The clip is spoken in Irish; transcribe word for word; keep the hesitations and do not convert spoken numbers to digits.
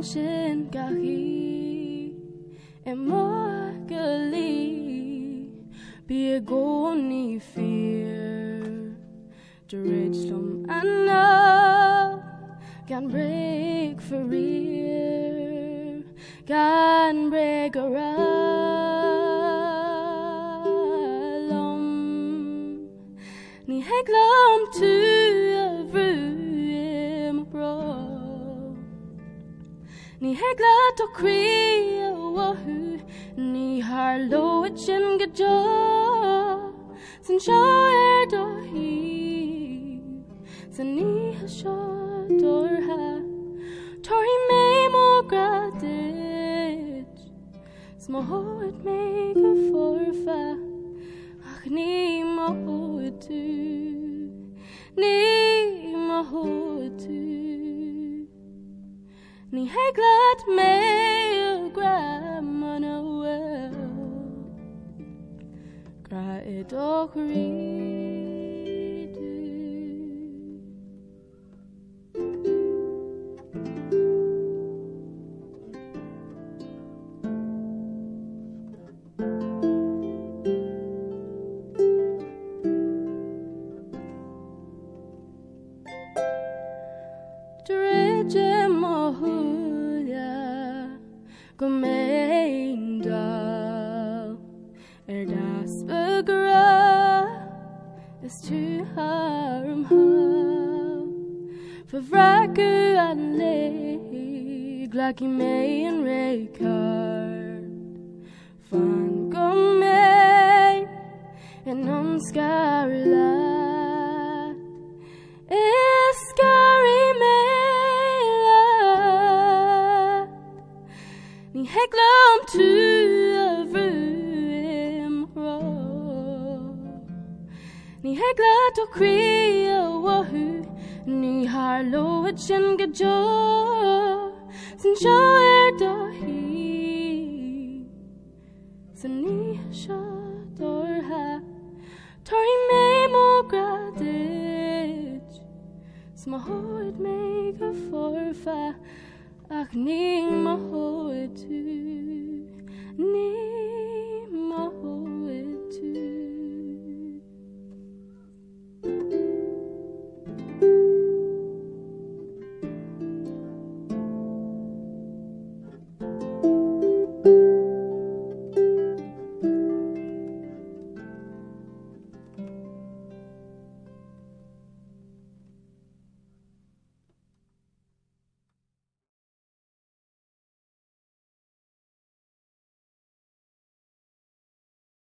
sin gahi Emorgali be a goni fear the rich lum and now can break for rear can break around ni heglam to a room bro ni hegla to cree wahoo ni harlow it chin gajo sin shire do he sin ni shot or ha tori me mo gradit small it make a forfa ach ni mo tu ni mo tu ni heglat me grandma well gra it och redu Dreje mohulia Gomeindal Er das begra Is to harm how Favraku and leg Glaki me and Raycard Fan gomein And on scary lad Is scary me Ni heglam to a room Ni hegla to cree a wahoo Ni harlow a chin gajo Sin shire do he Sin ni shot or ha Tori me mo gradit Smahoid make a forfa Ach ni ma ho tu ni